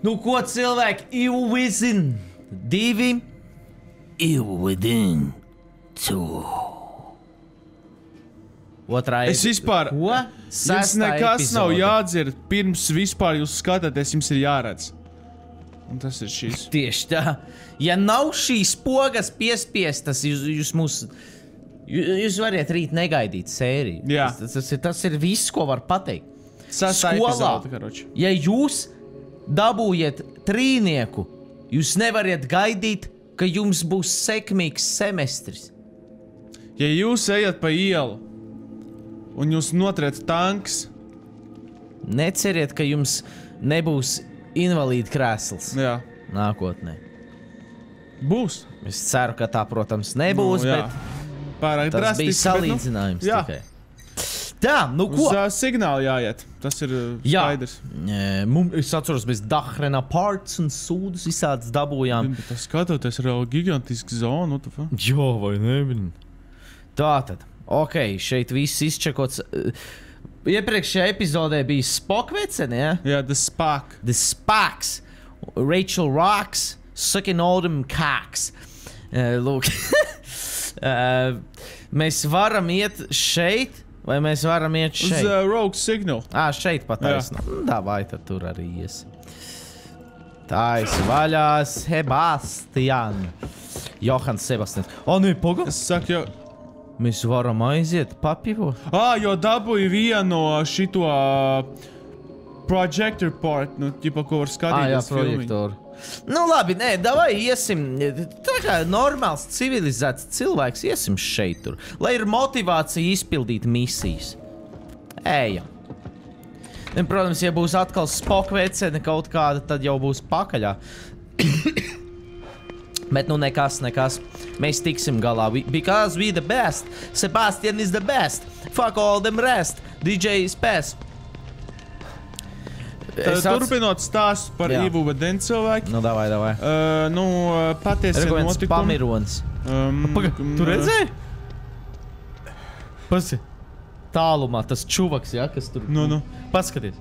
Nu, ko cilvēki? Evil Within 2. Evil Within 2. Otrā Es vispār... Ko? Jums nekas nav jādzird, pirms vispār jūs skatāties, jums ir jāredz. Un tas ir šīs. Tieši tā. Ja nav šīs pogas piespiestas, jūs variet rīt negaidīt sēriju. Jā. Tas ir viss, ko var pateikt. Sastā epizode, karoči. Ja jūs dabūjiet 3, jūs nevariet gaidīt, ka jums būs sekmīgs semestris. Ja jūs ejat pa ielu un jūs notriec tanks, neceriet, ka jums nebūs invalīda krēsls. Jā. Nākotnē. Būs. Es ceru, ka tā, protams, nebūs, bet pārāk tas bija salīdzinājums tikai. Tā, nu ko? Uz signālu jāiet. Tas ir skaidrs. Es atceros, mēs Dahrena parts un sūdus visādas dabūjām. Bet tas skatoties ir jau gigantiski zona. Jo, vai ne? Tātad, ok, šeit viss izčekots. Iepriekšējā epizodē bija Spock-veceni, ja? Jā, The Spock. The Spocks. Rachel Rocks, sucking all them cocks. Lūk. Mēs varam iet šeit, vai mēs varam iet šeit? Uz Rogue Signal. Šeit pataisnā. Davai, tad tur arī ies. Taisi vaļā, Sebastian. Johans Sebastians. Nē, poga. Es saku, jau... Mēs varam aiziet papivo. Jo dabūju vienu šito projector part, nu, ķipa, ko var skatīties projektoru. Nu, labi, nē, davai iesim. Tā kā normāls, civilizēts cilvēks, iesim šeit tur. Lai ir motivācija izpildīt misijas. Ejam. Un, protams, ja būs atkal Spock-vecene kaut kāda, tad jau būs pakaļā. Bet nu nekas. Mēs tiksim galā. Because we the best. Sebastian is the best. Fuck all them rest. DJ is best. Turpinot stāstu par Evil Within cilvēku. Nu, davai. Patiesi notikumi. Pamirons. Tu redzēji? Pasi. Tālumā tas čuvaks, ja, kas tur... Nu. Paskaties.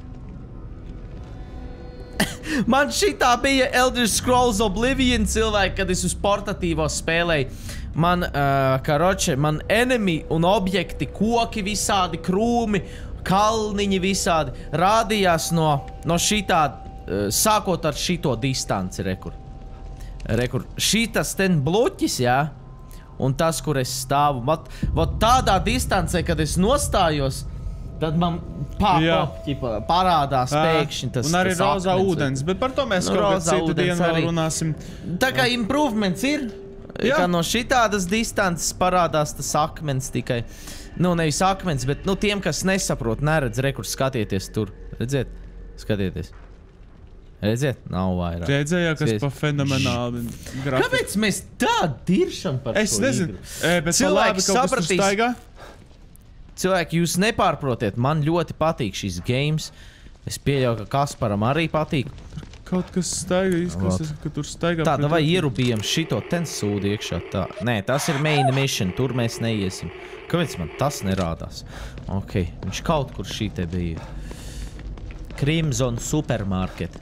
Man šitā bija Elder Scrolls Oblivion cilvēki, kad es uz portatīvo spēlēju. Man enemy un objekti, koki visādi, krūmi, kalniņi visādi rādījās no šitā, sākot ar šito distanci, rekur. Šitas ten bloķis, jā, un tas, kur es stāvu. Vat tādā distancē, kad es nostājos, tad man parādās pēkšņi tas un arī rozā ūdens, bet par to mēs kaut kādu citu dienu vēl runāsim. Tā kā improvements ir, ka no šitādas distances parādās tas akmens tikai. Nu, nevis akmens, bet tiem, kas nesaprot, neredz, rekur, skatieties tur. Redziet? Skatieties. Redziet? Nav vairāk. Redzējā, kas pa fenomenāli grafiku. Kāpēc mēs tā diršam par šo igru? Bet cilvēki sapratīs. Cilvēki, jūs nepārprotiet, man ļoti patīk šis games. Es pieļauju, ka Kasparam arī patīk. Kaut kas staigā, izklausās, ka tur staigā. Tā, vai ierubījam šito ten sūdu iekšā tā. Nē, tas ir main mission, tur mēs neiesim. Kāpēc man tas nerādās? Ok, viņš kaut kur šī te bija. Crimson Supermarket.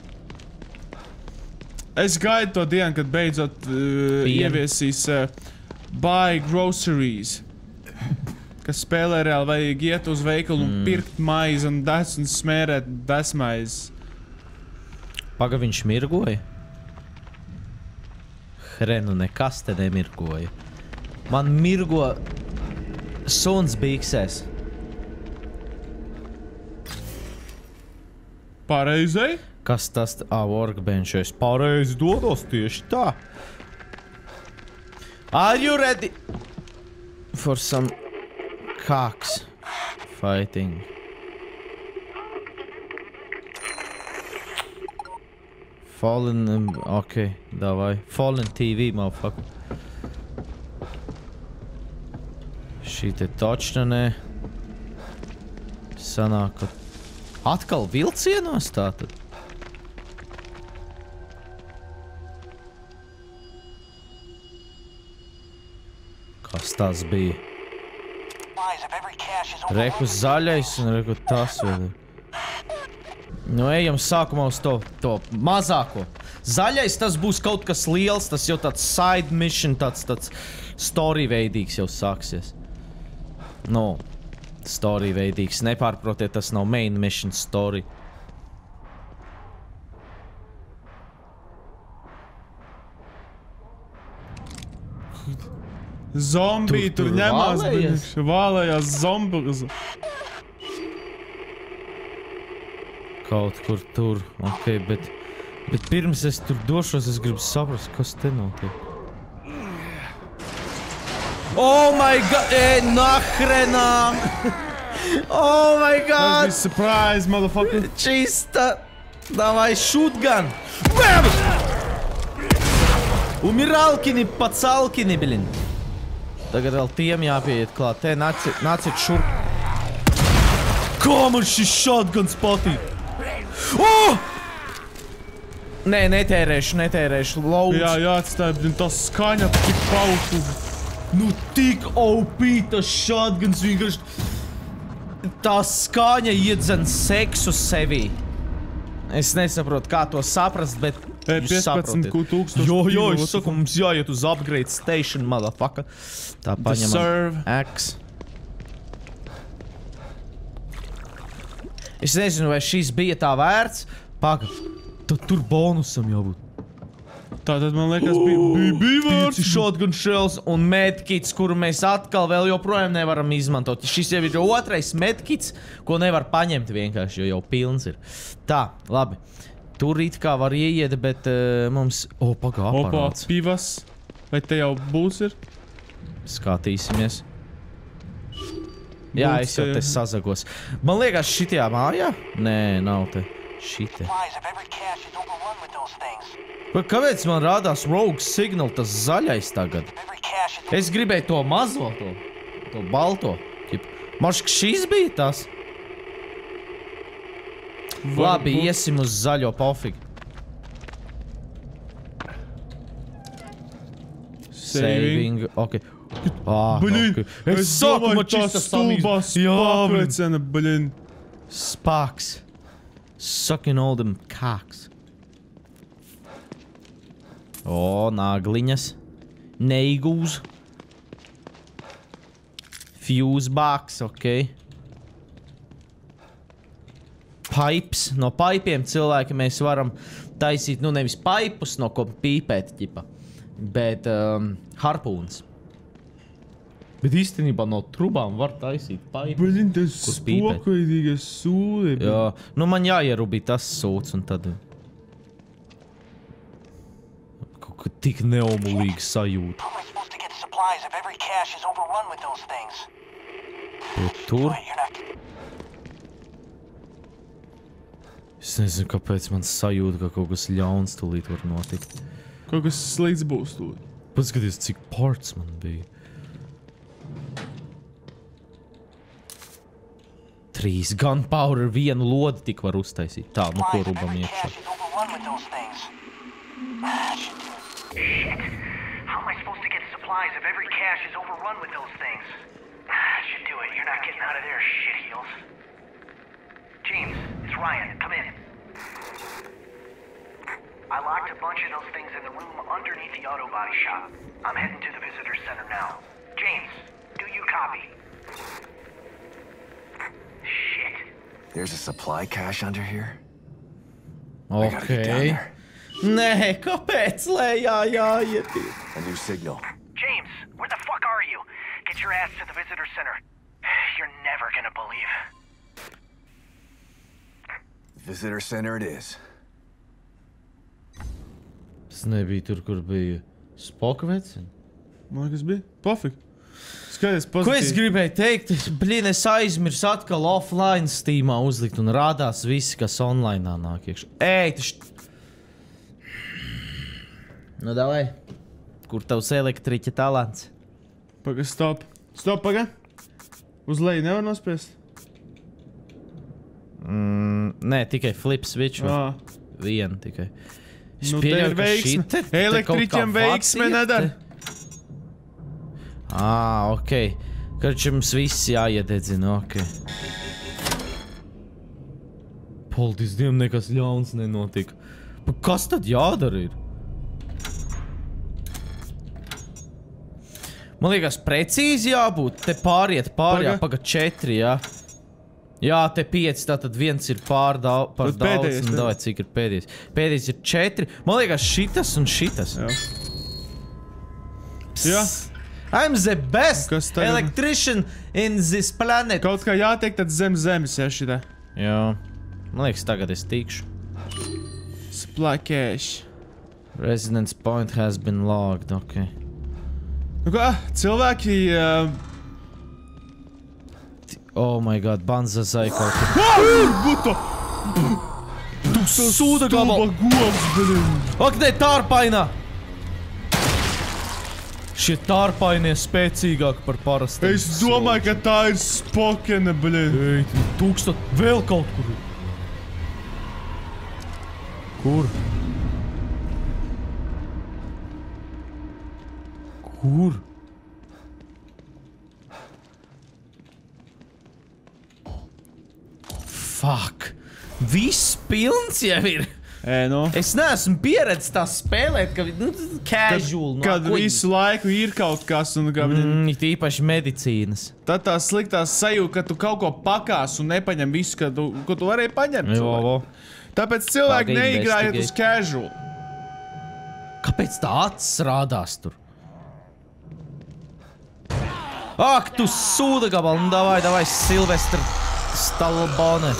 Es gaidu to dienu, kad beidzot ieviesīs buy groceries. Kas spēlē reāli vajag iet uz veikalu un pirkt maizi un smērēt desmaizes. Paga, viņš mirgoja? Hrenu, nekas te nemirgoja. Man mirgo suns biksēs. Pareizai? Kas tas? Workbench. Es pareizi dodos tieši tā. Are you ready for some... Cocks fighting. Fallen, ok, davai. Fallen TV, motherfucker. Šī te točna ne. Sanāk, ka atkal vilcienos tātad. Kas tas bija? Reku zaļais un reku tas vēl. Nu, ejam sākumā uz to mazāko. Zaļais tas būs kaut kas liels, tas jau tāds side mission, tāds story veidīgs jau sāksies. Nu, story veidīgs. Nepārprotiet, tas nav main mission story. Zombiji tur ņemās, vālējās zombijas. Kaut kur tur, ok, bet pirms es tur došos, es gribu saprast, kas te notiek. Oh my god, nahrenā! Oh my god! Tas bija surprise, motherfucker! Čista! Davai, shotgun! Bam! Umiralkini, pacalkini, blin! Tagad vēl tiem jāpieiet klāt. Te, nāciet šurp. Kā man šis shotguns patīk? Oh! Nē, netērēšu, laudz. Jā, atstāj, blin, tas skaņa tik pautu. Nu, tik OP tas shotguns vienkārši. Tā skaņa iedzen seksu sevī. Es nesaprotu, kā to saprast, bet jūs saprotiet. 15,000. Jo, es saku, mums jāiet uz upgrade station, motherfucker. Tā paņemam X. Es nezinu, vai šis bija tā vērts. Paga, tad tur bonusam jābūt. Tātad, man liekas, bija vērts. 5 shotgun shells un medkits, kuru mēs atkal vēl joprojām nevaram izmantot. Šis jau ir otrais medkits, ko nevar paņemt vienkārši, jo jau pilns ir. Tā, labi. Tur it kā var ieiet, bet mums... O, pagā, aparāts. Opa, pivas. Vai te jau būs ir? Skatīsimies. Jā, es jau te sazagos. Man liekas, šitajā mājā? Nē, nav te. Šitie. Kāpēc man rādās Rogue Signal, tas zaļais tagad? Es gribēju to mazo, to balto. Mašk, šis bija tas? Labi, iesim uz zaļo pofig. Saving, ok. Blin, es domāju, tā stulbā spākvecena, blin. Spāks. Sucking all them cocks. O, nāgliņas. Neigūs. Fuse box, ok. Pipes. No paipiem cilvēki mēs varam taisīt, nu nevis paipus, no ko pīpēt, ķipa, bet harpūns. Bet īstenībā no trubām var taisīt paipu. Blin, tas spokveidīgas sūdi. Jā, nu man jāierubī tas sūds un tad... Kaut kā tik neomulīgi sajūta. Bet tur... Es nezinu, kāpēc man sajūta, ka kaut kas ļauns tūlīt var notikt. Kaut kas slikts būs tūlīt. Paskaties, cik parts man bija. 3 gunpowder, 1 lodi tik var uztaisīt. Tā, nu ko rubam iekšā. James, it's Ryan. Come in. I locked a bunch of those things in the room underneath the auto body shop. I'm heading to the visitor center now. James, do you copy? Shit. There's a supply cache under here. Okay. Nē, kāpēc lejā jāiet? A new signal. James, where the fuck are you? Get your ass to the visitor center. You're never gonna believe. Visitor center it is. Tas nebija tur, kur bija spokveceni. Man liekas bija. Pofik. Skaties, pozitīvi. Ko es gribēju teikt? Blin, es aizmirsu atkal offline Steamā uzlikt un rādās visi, kas onlineā nāk iekšā. Ej, taču... Nu, davai. Kur tavs elektriķa talants? Paga, stop. Stop, paga. Uz leju nevar nospiest? Nē, tikai flip switch. Vienu tikai. Nu, te ir veiksme. Elektriķiem veiksme nedara. Ok. Karči mums viss jāiededzina, ok. Paldies Dievam, nekas ļauns nenotika. Bet kas tad jādara ir? Man liekas, precīzi jābūt. Te pāriet pār, paga 4, jā. Jā, te 5, tātad 1 ir par daudz. Pēdējais, un davai, cik ir pēdējais. Pēdējais ir 4. Man liekas, šitas un šitas. Jā. Jā. I'm the best Kas tagad? electrician in this planet. Kaut kā jātiek tad zem zemes, ja šitā. Jā. Man liekas, tagad es tikšu. Supply cache. Residence point has been logged, ok. Nu kā, cilvēki... Oh my god, Banza Zaiko. Buto! Tu sūda gabal! Govs, blin! Ak, ne, tārpainā! Šie tārpainie spēcīgāki par parastiem. Es domāju, ka tā ir Spokene, blin! Ej, 1000 vēl kaut kur. Kur? Kur? Fuck. Viss pilns jau ir. Nu. Es neesmu pieredzis tā spēlēt, ka, casual. Kad visu laiku ir kaut kas un kā... It īpaši medicīnas. Tad tā sliktās sajūta, ka tu kaut ko pakās un nepaņem visu, ko tu varēji paņemt. Jo. Tāpēc cilvēki Paga neigrājiet uz casual. Kāpēc tā acis rādās tur? Ak, tu sūda gabal, nu davai, Silvestra Stallone.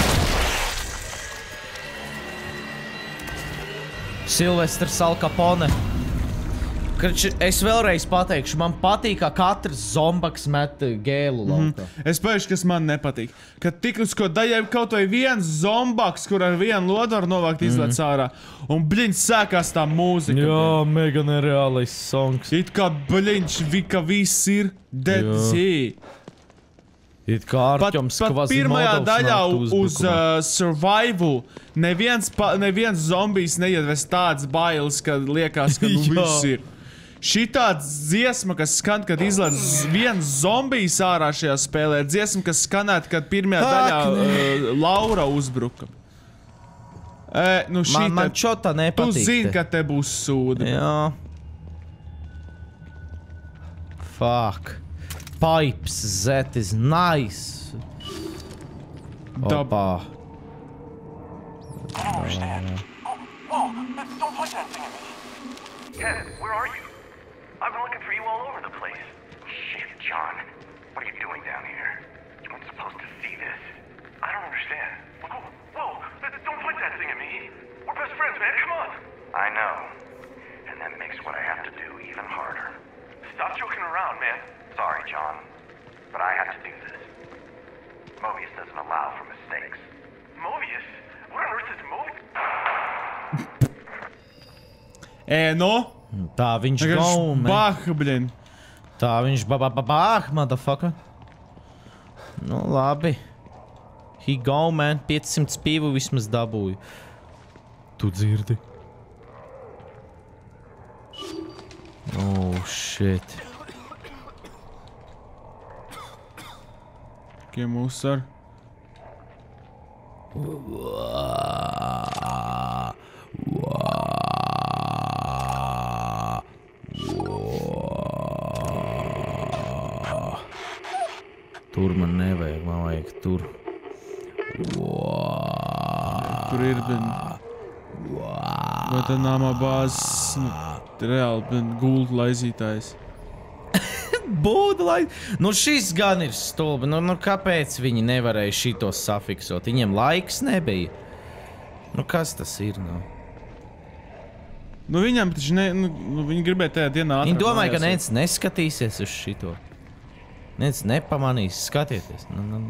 Silvestrs Al Capone. Es vēlreiz pateikšu, man patīk, kā katrs zombaks met gēlu laukā. Es paiešu, kas man nepatīk. Kad tiklus, ko daļai kaut vai viens zombaks, kur ar vienu lodu var novākt izlec ārā. Un bliņš sākās tā mūzika. Jā, mega nereālais songs. It kā bliņš, ka viss ir dead zee. It kā Arķoms Pat pirmajā daļā uz survival neviens zombijs neiedves tāds bailes, kad liekas, ka viss ir. Šitā dziesma, kas skan, kad izlaiž viens zombijs ārā šajā spēlē, ir dziesma, kas skanētu, kad pirmajā daļā Laura uzbruka. Man čota nepatīk. Tu zini, ka te būs sūdi. Jā. Fuck. Pipes, that is nice. Opa. I don't understand. Whoa, don't point that thing at me. Ted, where are you? I've been looking for you all over the place. Shit, John. What are you doing down here? You weren't supposed to see this. I don't understand. Whoa, don't point that thing at me. We're best friends, man, come on. I know. And that makes what I have to do even harder. Stop joking around, man. Sorry, John, but I have to do this. Mobius doesn't allow for mistakes. Mobius? What on earth is Mobius? No? Tā viņš go, man. Bah, blin. Tā viņš bah, motherfucker. Nu, labi. He go, man. 500 pīvu vismaz dabūju. Tu dzirdi? Oh, shit. Mūs ar. Tur man nevajag, man vajag tur. Tur ir, vai tā nāmā bāzes, reāli, gultu laizītājs. Būda, lai... Nu, šis gan ir stulbi. Nu, kāpēc viņi nevarēja šito safiksot? Viņiem laiks nebija. Nu, kas tas ir, nu? Nu, viņam taču viņi gribēja tajā dienā ātrāk. Viņi domāja, ka neviens neskatīsies uz šito. Neviens nepamanīs. Skatieties. Nu.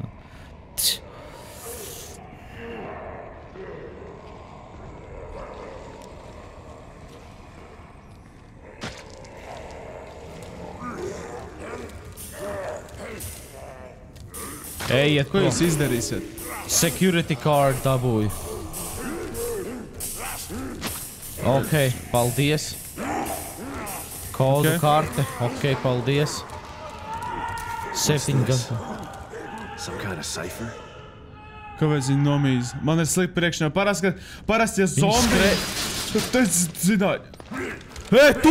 Ejiet, ko jūs izdarīsiet? Security card dabūju. Ok, paldies. Kodu karte. Ok, paldies. 7 gadu. Some kind of cipher? Kāpēc viņi nomīz? Man ir slikti priekšnā. Parasti, ja zombi... Tu zināji. Tu!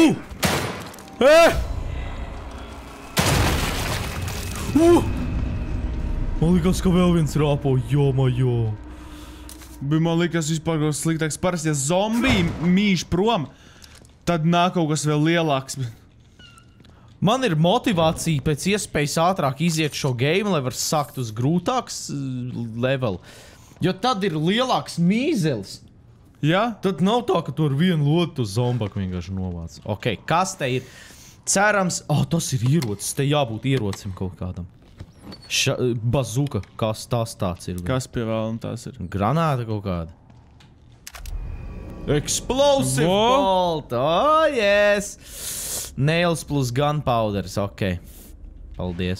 Man likās, ka vēl viens rāpo. Jo. Man likās vispār kaut kas sliktāks. Parasti, ja zombi mīž prom, tad nāk kaut kas vēl lielāks. Man ir motivācija pēc iespējas ātrāk iziet šo game, lai var sākt uz grūtāks level. Jo tad ir lielāks mīzelis. Jā? Tad nav tā, ka tu ar vienu lotu uz zombaku vienkārši novāc. Ok, kas te ir? Cerams... tas ir ierocis. Te jābūt ierocim kaut kādam. Bazuka. Kas tas tāds ir? Kas pie vēlam tās ir? Granāta kaut kāda. Explosive bolt! Oh, yes! Nails plus gunpowders. Ok. Paldies.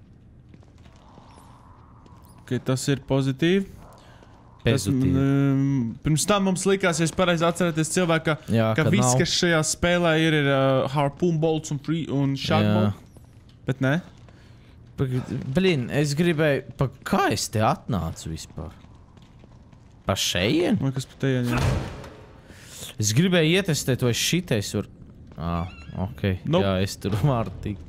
Ok, tas ir pozitīvi. Pirms tam mums likās, ja es pareizi atcerēties cilvēku, ka viss, kas šajā spēlē ir harpoon bolts un shot bolt. Bet ne? Blin, es gribēju... Kā es te atnācu vispār? Pa šeien? Vai kas pa teien, jā. Es gribēju ietestēt, vai šitais var... ok. Nope. Jā, es tur varu tikt.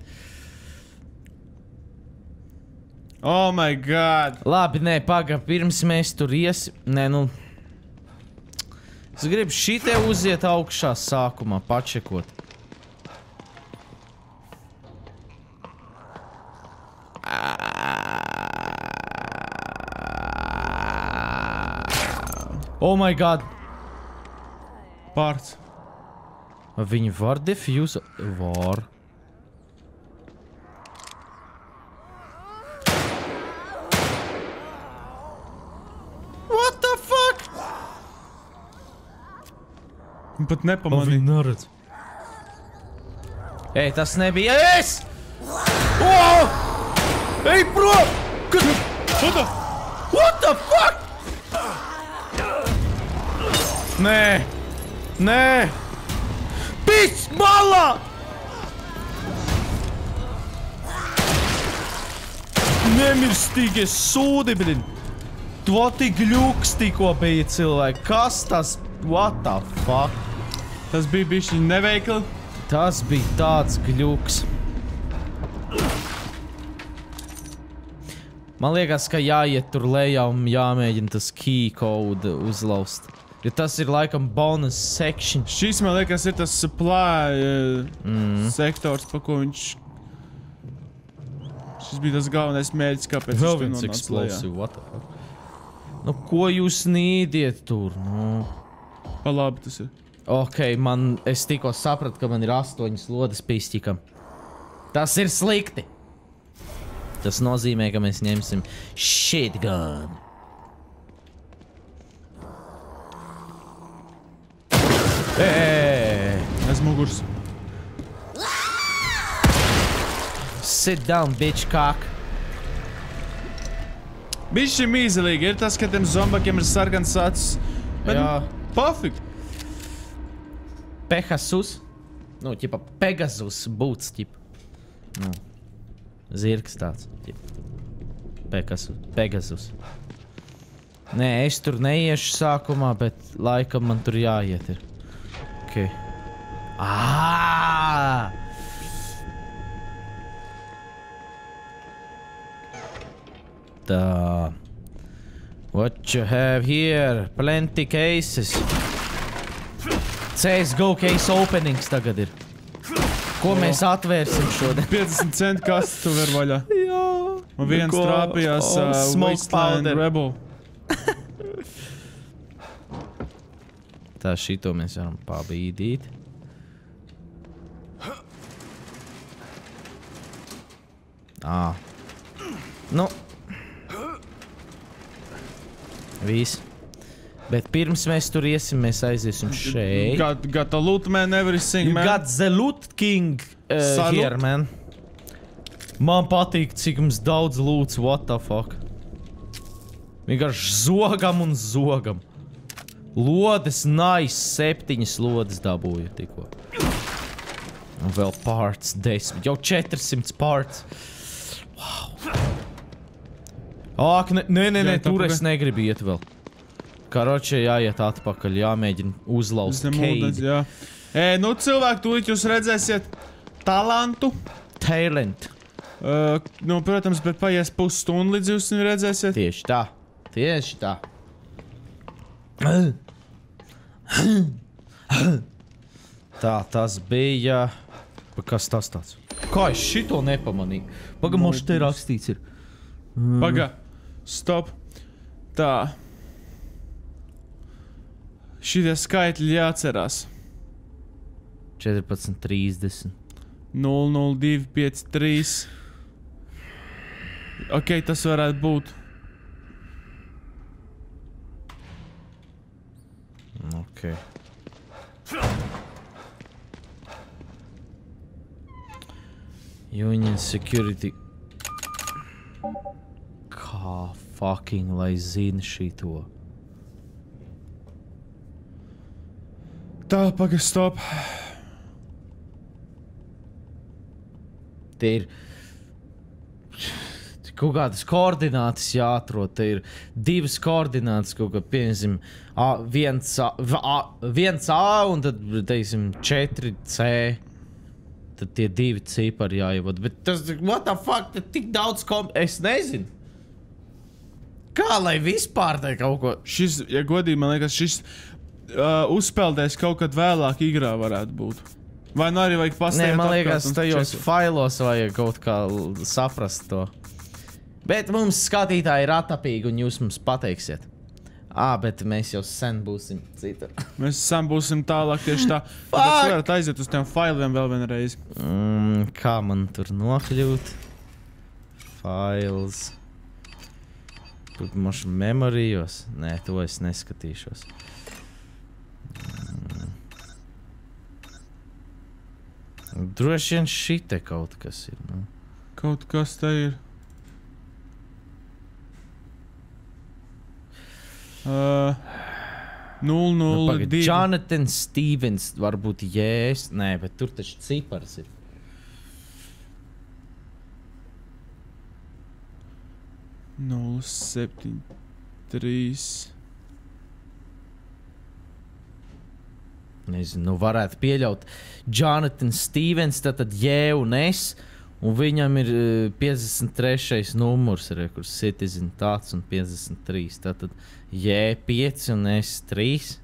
Oh my god! Labi, nē, paga, pirms mēs tur iesim... Nē, nu... Es gribu šitie uziet augšā sākumā, pačekot. Oh my god! Pārts. Vai viņi var defuse? Var. What the fuck? Viņi pat nepamanīja. Viņi neredz. Ei, tas nebija es! Ei, prom! What the fuck? Nē! Nē! Pits malā! Nemirstīgie sūdi, blin! To tik ļuks tikko bija cilvēki. Kas tas? What the fuck? Tas bija bišķi neveikli. Tas bija tāds gļuks. Man liekas, ka jāiet tur lejā un jāmēģina tas key code uzlaust. Jo tas ir laikam bonus section. Šis, man liekas, ir tas supply sektors, pa ko viņš... Šis bija tas galvenais mērķis, kāpēc viņš tur nonāca lejā. What the fuck? Nu, ko jūs nīdiet tur? Nu... Pa labi tas ir. Ok, es tikko sapratu, ka man ir 8 lodes pīsķikam. Tas ir slikti. Tas nozīmē, ka mēs ņemsim shitgun. Es mugurs. Sit down, bitch cock. Bišķi mīzelīgi ir tas, ka tiem zombakiem ir sargans acis. Bet Jā. Pofik. Pegasus. Nu, ķipa Pegasus būts, ķipa. Nu, zirgs tāds, ķipa. Pegasus. Nē, es tur neiešu sākumā, bet laikam man tur jāiet ir. Ok. Tā. What you have here? Plenty cases. CSGO case openings tagad ir. Ko mēs atvērsim šodien? 50 centu kastu tu ver vaļā. Jā. Un viens trāpījās Wasteland Rebel. Tā, šito mēs varam pabīdīt. Nu. Viss. Bet pirms mēs tur iesim, mēs aiziesim šeit. Got the loot, man, everything, man. You got the loot king here, man. Man patīk, cik mums daudz loots, what the fuck. Vienkārši zogam un zogam. Lodes, nice, 7 lodes dabūju tikko. Un vēl parts 10, jau 400 parts. Wow. Ak, nē, tur tāpēc- es negribu iet vēl. Karoče, jāiet atpakaļ, jāmēģina uzlaust Keidi. Jā. Nu, cilvēki, tūlīt jūs redzēsiet talantu. Talent. Nu, protams, bet paies pusstundu, līdz jūs viņu redzēsiet. Tieši tā. Tā, tas bija... Kas tas tāds? Kā es šito nepamanīju? Paga, moš te rakstīts ir. Paga, stop. Tā. Šitie skaitļi jāatcerās. 14:30. 00253. Ok, tas varētu būt. Ok. Union Security. Kā fucking lai zina šito? Tā, paga, stop. Te ir kaut kādas koordinātas jāatrod. Te ir divas koordinātas, kaut kā, piemēram, 1A un tad, teiksim, 4C. Tad tie divi cipari jāievada. Bet tas, what the fuck, tad tik daudz es nezinu. Kā lai vispār te kaut ko... Šis, ja godīgi, man liekas, šis uzpeldēs kaut kad vēlāk igrā varētu būt. Vai nu arī vajag pastāvēt? Nē, man liekas, tajos failos vajag kaut kā saprast to. Bet mums skatītāji ir atapīgi un jūs mums pateiksiet. Bet mēs jau sen būsim citur. Mēs sen būsim tālāk tieši tā. Tad jūs varat aiziet uz tiem failiem vēl vienreiz. Kā man tur nokļūt? Files. Tur moši memorijos. Nē, to es neskatīšos. Droši vien šite kaut kas ir. Nu. Kaut kas te ir. Uh, 002. Jonathan Stevens varbūt jēs. Nē, bet tur taču cipars ir. Nul 7 3. Nezinu, nu varētu pieļaut Jonathan Stevens, tad J un S, un viņam ir 53. numurs, kur Citizen tāds un 53. Tātad J 5 un S 3.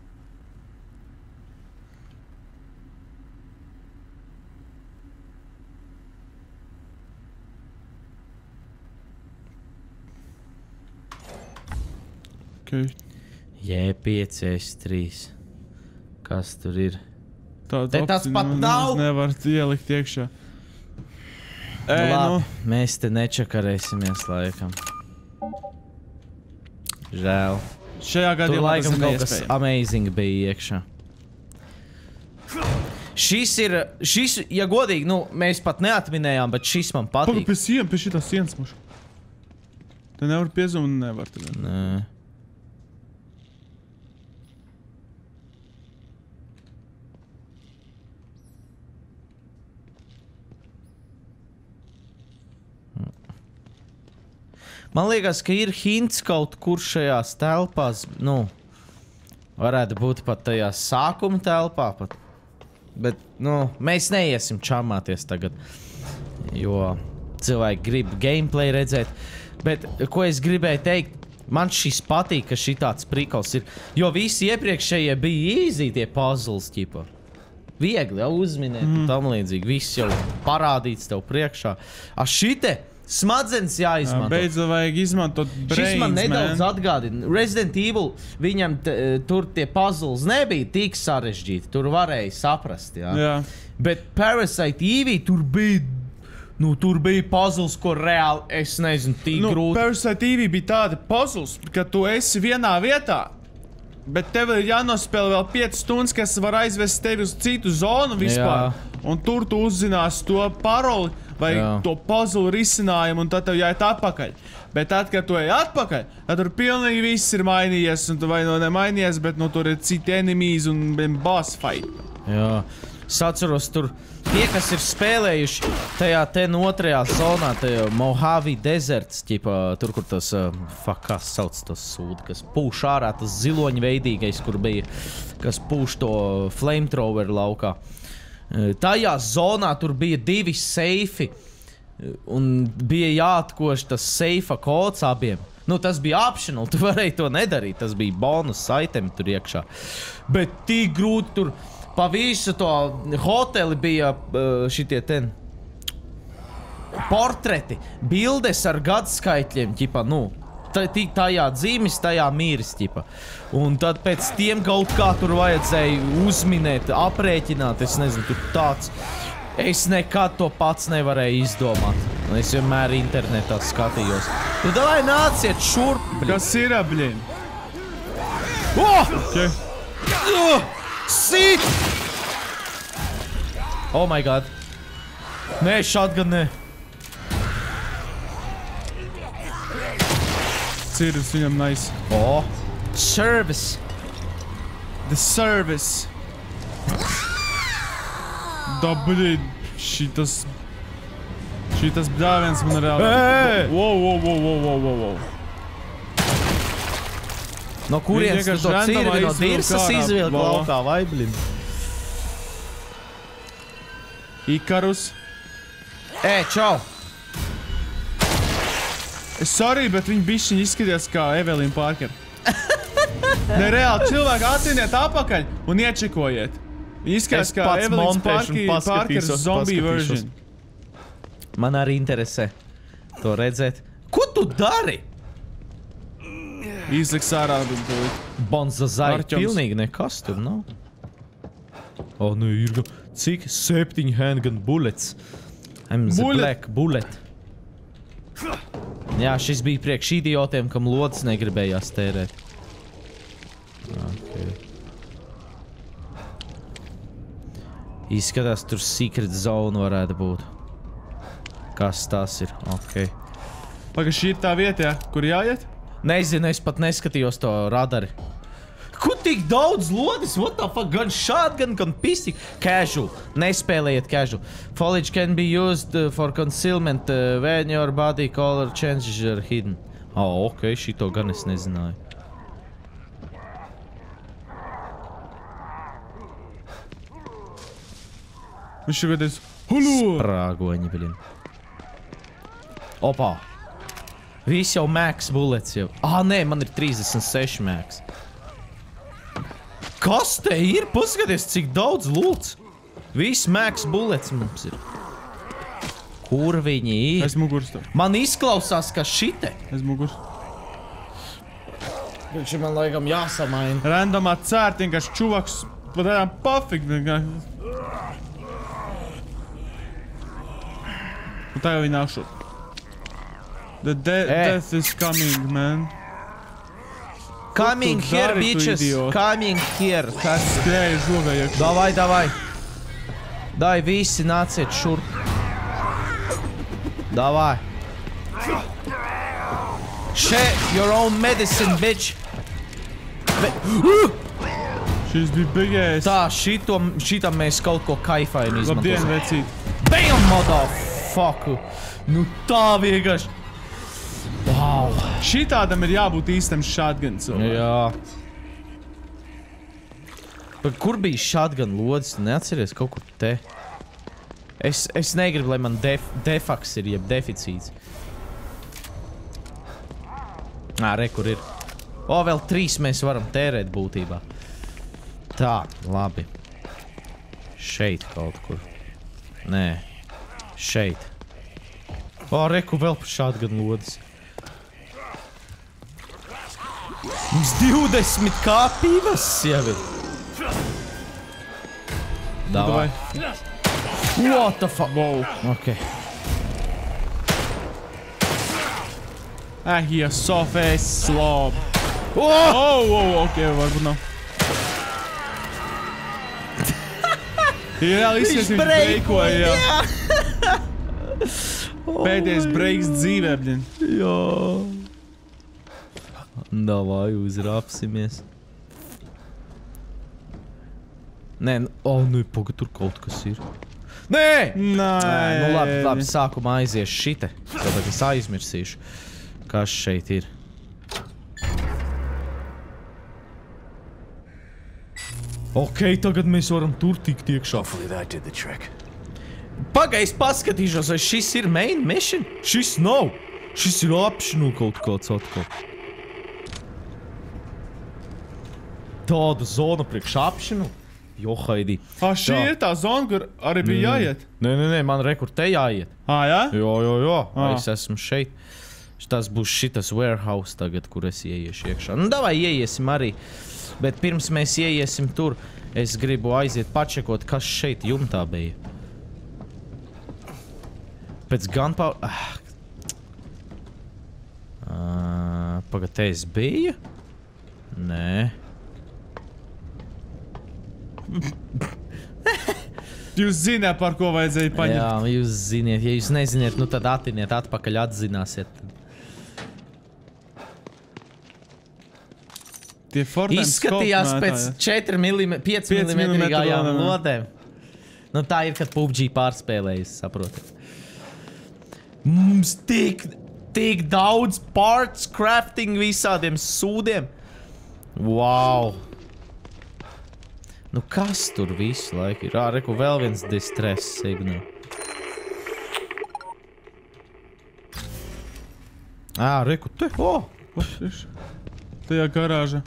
Okay. J 5 S 3. Kas tur ir? Te tas pat nav! Nevar ielikt iekšā. Labi, mēs te nečakarēsimies laikam. Žēl. Šajā Tur gadījumā laikam tas kaut kas amazing bija iekšā. Šis, ja godīgi, nu, mēs pat neatminējām, bet šis man patīk. Pagaid, pie šitās sienas mušu. Te nevar piezūmt, nevar tagad. Nē. Man liekas, ka ir hints kaut kur šajās telpās, nu, varētu būt pat tajā sākuma telpā pat. Bet, nu, mēs neiesim čamāties tagad, jo cilvēki grib gameplay redzēt. Bet, ko es gribēju teikt, man šis patīk, ka šitāds prikals ir, jo visi iepriekšējie bija easy tie puzzles, ķipa. Viegli jau uzminēt un tam līdzīgi, viss jau parādīts tev priekšā. Šite! Smadzenes jāizmanto. Beidzot vajag izmantot brains, šis man nedaudz atgādina. Resident Evil, viņam tur tie puzzles nebija tik sarežģīti. Tur varēja saprast, jā. Jā. Bet Parasite Eve tur bija puzzles, ko reāli, es nezinu, tik grūti. Parasite Eve bija tāda puzzles, ka tu esi vienā vietā, bet tev ir jānospēlē vēl 5 stundas, kas var aizvest tevi uz citu zonu vispār. Jā. Un tur tu uzzinās to paroli, vai to puzzle risinājumu, un tad tev jāiet atpakaļ. Bet tad, kad tu ej atpakaļ, tad tur pilnīgi viss ir mainījies, un tu vai no nemainījies, bet nu tur ir citi enemies un boss fight. Jā. Es atceros tur tie, kas ir spēlējuši tajā otrajā zonā, tajā Mojave Deserts, ķipa, tur, kur tas, kā sauc tas sūdi, kas pūš ārā, tas ziloņveidīgais, kur bija, kas pūš to flamethrower laukā. Tajā zonā tur bija 2 seifi, un bija jāatkož tas seifa kods abiem. Nu, tas bija optional, tu varēji to nedarīt, tas bija bonus item tur iekšā. Bet tik grūti tur pa visu to hoteli bija šitie portreti, bildes ar gadskaitļiem, ķipa, nu, tajā dzīmis, tajā mīris, ķipa. Un tad pēc tiem kaut kā tur vajadzēja uzminēt, aprēķināt, es nezinu, tur tāds. Es nekad to pats nevarēju izdomāt. Es vienmēr internetā skatījos. Nu, davai nāciet šurp, bļi. Kas ir, bļi? Oh! Okay. Sit! Oh my god. Nē, shotgun nē. Cirvis viņam nice. Oh, service. The service. Da, blīd, šitas bļāviens man reāli... Wow. No kurienes tu to cirvi no dirsas izvilk laukā, vai, blīd? Ikarus. Čau! Sorry, bet viņi bišķiņ izskatījās kā Evelyn Parker. Ne, reāli, cilvēki atcīniet apakaļ un iečekojiet. Viņi izskatās kā Evelyn Parker zombie version. Man arī interesē to redzēt. Ko tu dari? Izliks ārā. Bonzazai, pilnīgi nekas tur nav. O, nu ir cik? 7 handgun bullets. I'm the black bullet. Jā, šis bija priekš idiotiem, kam lodas negribējās tērēt. Okay. Izskatās, tur secret zone varētu būt. Kas tas ir? Ok. Paga, šī ir tā vieta, jā? Kur jāiet? Nezinu, es pat neskatījos to radari. Kur tik daudz lodes? What the fuck? Gan shotgun, gan pistik. Casual. Nespēlējiet casual. Foliage can be used for concealment when your body color changes are hidden. Ok, šito gan es nezināju. Viņš šogad es... Hulu! Sprāgoņi, blin. Opā. Viss jau max bullets jau. Nē, man ir 36 max. Kas te ir? Paskaties, cik daudz lūts. Viss max bullets mums ir. Kur viņi ir? Es mugurs tev. Man izklausās, ka šite. Es mugurs. Viņš man laikam jāsamaina. Randomā cērt, vienkārši čuvaks. Pat tādām pafik. Un tā jau viņi nāk šur. The death is coming, man. Coming here, bitches. Coming here. Skrēja žogā iekšā. Davai. Dai, visi nāciet šurp. Davai. Share your own medicine, bitch. Šis bija bigais. Tā, šitam mēs kaut ko kaifājam izmantosim. Labdien, vecīt. Bam, motherfucker. Nu tā vienkārši. Wow. Šitādam ir jābūt īstam shotguns. Jā. Bet kur bija shotgun lodes? Tu neatceries kaut kur te? Es negribu, lai man defaks ir, jeb deficīts. Re, kur ir. Vēl 3 mēs varam tērēt būtībā. Tā, labi. Šeit kaut kur. Nē. Šeit. Re, kur vēl par shotgun lodes. Mums 20 kā pīvas jau ir. Davai. What the fuck? Wow. Ok. Ja sofēs slob. Ok, varbūt nav. Jā, izskatās, viņš breikoja, jā. Pēdējais breiks dzīvē, bļin. Jā. Davai, uzrāpsimies. Nē, nu, paga, tur kaut kas ir. Nē! Nu labi, sākumā aizies šite. Tad es aizmirsīšu, kas šeit ir. Ok, tagad mēs varam tur tikt iekšā. Paga, es paskatīšos, vai šis ir main mission? Šis nav. Šis ir optional kaut kāds atkal. Tāda zona priekš optional. Johaidī. Šī ir tā zona, kur arī bija jāiet? Nē, man rekur te jāiet. Jā? Jo. Es esmu šeit. Tas būs šitas warehouse tagad, kur es ieiešu iekšā. Nu, davai ieiesim arī. Bet pirms mēs ieiesim tur, es gribu aiziet pačekot, kas šeit jumtā bija. Pēc gunpowder... Pagad, te es biju? Nē. Jūs zināt, par ko vajadzēja paņemt. Jā, jūs ziniet. Ja jūs neziniet, nu tad atiniet atpakaļ, atzināsiet. Tie izskatījās pēc 5 mm lodēm. Nu tā ir, kad PUBG pārspēlējas, saprotat. Mums tik daudz parts, crafting, visādiem sūdiem. Wow. Nu kas tur visu laiku ir? Reku, vēl viens distress signal. Reku, te. Tajā garāža.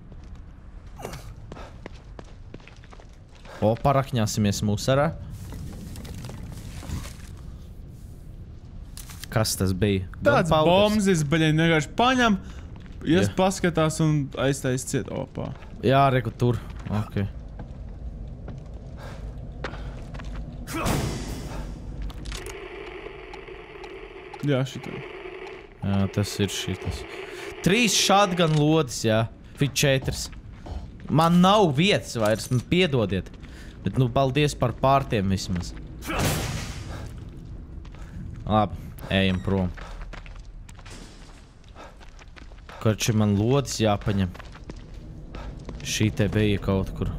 Parakņāsimies musarā. Kas tas bija? Tāds bombzis, baļiņ, vienkārši paņem, paskatās un aiztais ciet. Opā. Jā, reku, tur. Ok. Jā, šitā. Jā, tas ir šitas. 3 shotgun lodes, jā. Fit 4. Man nav vietas vairs, man piedodiet. Bet, nu, paldies par pārtiem vismaz. Labi, ejam prom. Karči man lodes jāpaņem. Šī te bija kaut kur.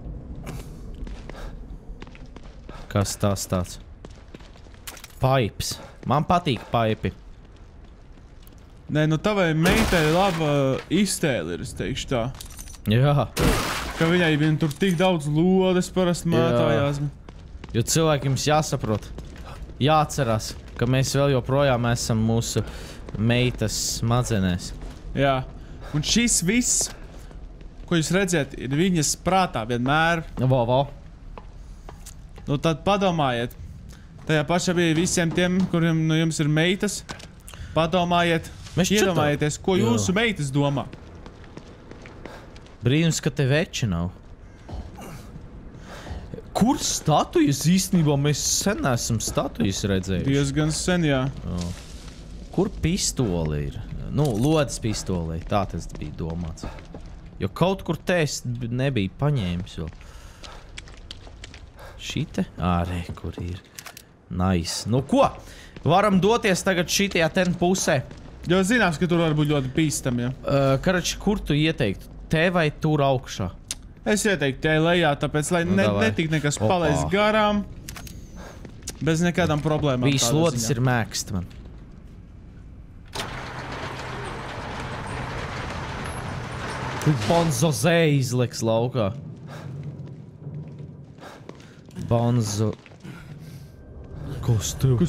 Kas tas tāds? Pipes. Man patīk pipi. Nē, nu tavai meitai laba iztēle ir, es teikšu tā. Jā. Ka viņai vien tur tik daudz lodes parasti mētājās. Jo cilvēkiem jāsaprot, jāatcerās, ka mēs vēl joprojām esam mūsu meitas smadzenēs. Jā. Un šis viss, ko jūs redzat, ir viņas prātā vienmēr. Vo. Nu tad padomājiet. Tajā pašā bija visiem tiem, kuriem no jums ir meitas. Padomājiet, iedomājieties, ko jūsu meitas domā. Brīnums, ka te veči nav. Kur statujas īstenībā? Mēs sen esam statujas redzējuši. Diezgan sen, jā. Kur pistole ir? Nu, lodes pistolei. Tā tas bija domāts. Jo kaut kur te es nebija paņēmis vēl. Šite? Ārē, kur ir. Nice. Nu ko? Varam doties tagad šitajā ten pusē. Jo zināms, ka tur var būt ļoti bīstam, jā. Karači, kur tu ieteiktu? Te vai tur augšā? Es ieteiktu te lejā, tāpēc, lai netik nekas palaist garām. Bez nekādām problēmām. Vīs lodes ir mēkst man. Bonzo Zē izliks laukā. Bonzo... Kas tev?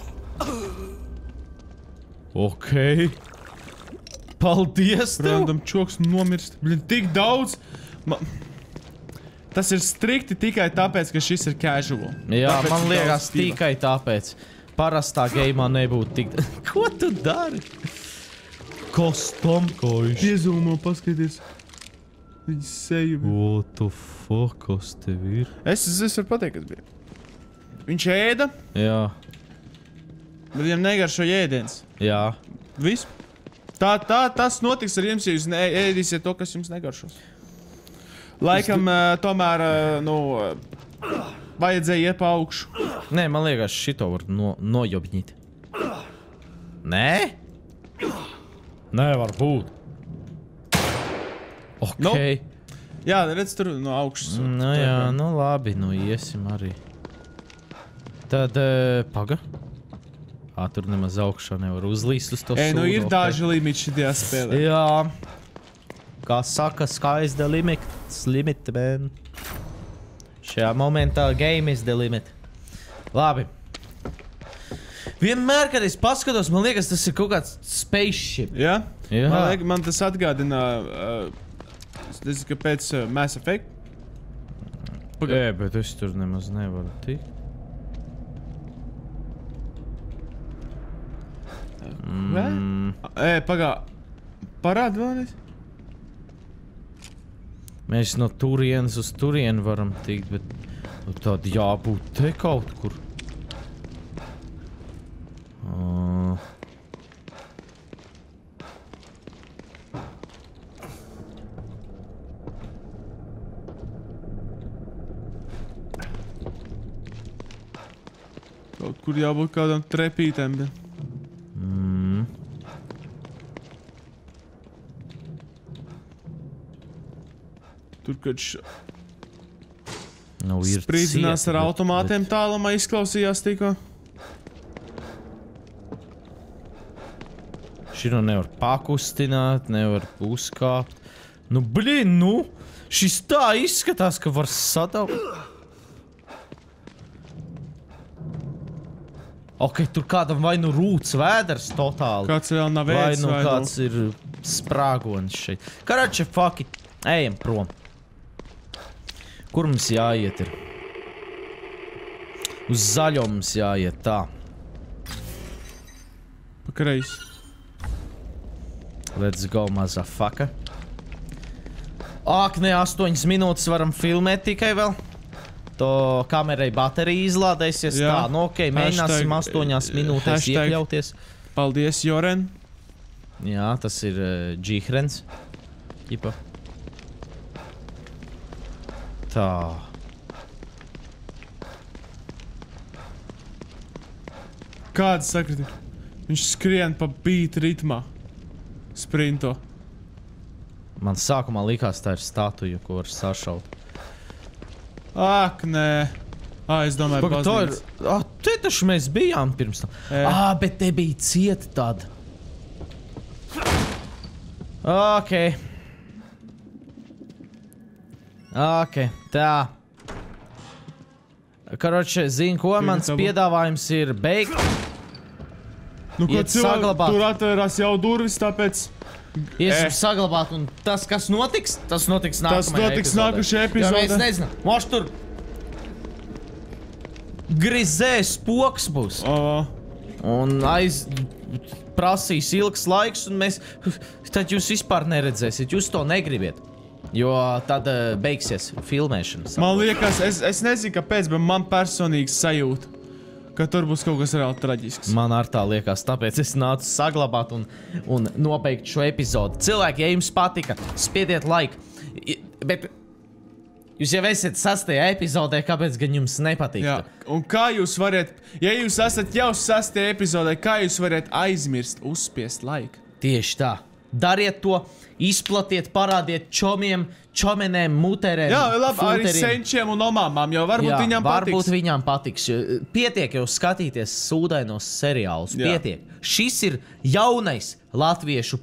Ok. Paldies tev! Random čoks nomirst. Blin, tik daudz! Tas ir strikti tikai tāpēc, ka šis ir casual. Jā, man liekas tikai tāpēc. Parastā geimā nebūtu tik... Ko tu dari? Kas tam kājuši? Iezūmo, paskaties. Viņas seju. What the fuck, kas tev ir? Es varu pateikt, kas bija. Viņš ēda. Jā. Bet viņam negaršo ēdiens. Jā. Viss. Tas notiks ar jums, ja jūs ēdīsiet to, kas jums negaršos. Laikam, tomēr, vajadzēja iet pa augšu. Nē, man liekas, šito var nojobņīt. Nē? Nē, var būt. Ok. Jā, redz, tur no augšas. Nu jā, nu labi, nu iesim arī. Tad, paga. Tur nemaz augšā nevar uzlīst uz to sūdu. Nu ir daži limiti šajā spēlē. Jā. Kā saka, sky's the limit, man. Šajā momentā game is the limit. Labi. Vienmēr, kad es paskatos, man liekas, tas ir kaut kāds spaceship. Jā? Jā. Man tas atgādina, es nezinu, ka pēc Mass Effect. Bet es tur nemaz nevaru tikt. Pagā, parādi vēlreiz. Mēs no turienes uz turienu varam tikt, bet tad jābūt te kaut kur. Kaut kur jābūt kādam trepītēm, bet... Tur, kad sprīdzinās ar automātiem tālumā izklausījās tikko. Šino nevar pakustināt, nevar uzkāpt. Nu, blin, nu! Šis tā izskatās, ka var sadaukt. Ok, tur kādam vai nu rūts vēders totāli. Kāds vēl nav ēdis, vai nu kāds ir sprāgonis šeit. Karači, fuck it. Ejam prom. Kur mums jāiet ir? Uz zaļo mums jāiet, tā. Pa kreisi. Let's go, motherfucker. Ak, ne, 8 minūtes varam filmēt tikai vēl. To kamerai baterija izlādēsies. Jā. Tā, nu ok, mēģināsim 8 minūtēs iekļauties. Paldies, Joren. Jā, tas ir Džihrens. Ķipa. Tā. Kāds sakriti? Viņš skrien pa beat ritmā. Sprinto. Man sākumā likās tā ir statuja, ko var sašaut. Ak, nē. Es domāju, baznīca. Te taču mēs bijām pirms tam. Bet te bija cieta tāda. Ok. Ok, tā. Karoče, zini ko, mans piedāvājums ir beigt. Nu, ko cilvēki, tur atvērās jau durvis, tāpēc... Iesim saglabāt, un tas, kas notiks, tas notiks nākamajā epizodē. Tas notiks nākušajā epizodē. Jo mēs nezinām, moš tur... Grizēs poks būs. Un prasīs ilgs laiks, un mēs... Tad jūs vispār neredzēsiet, jūs to negribiet. Jo tad beigsies filmēšanas. Man liekas, es nezinu, kāpēc, bet man personīgi sajūta, ka tur būs kaut kas reāli traģisks. Man ar tā liekas, tāpēc es nācu saglabāt un nobeigt šo epizodu. Cilvēki, ja jums patika, spiediet like. Bet jūs jau esat 6. epizodē, kāpēc gan jums nepatiktu? Jā, un kā jūs varat, ja jūs esat jau 6. epizodē, kā jūs varat aizmirst uzspiest like? Tieši tā. Dariet to, izplatiet, parādiet čomiem, čomenēm, muterēm, jā, labi, fulteriem. arī senčiem un omāmām, jo varbūt viņām patiks. Varbūt viņām patiks. Pietiek jau skatīties sūdainos seriālus. Jā. Pietiek. Šis ir jaunais latviešu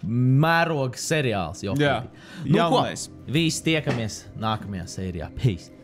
mēroga seriāls. Jā, nu, jaunais. Visi tiekamies nākamajā sērijā. Peace.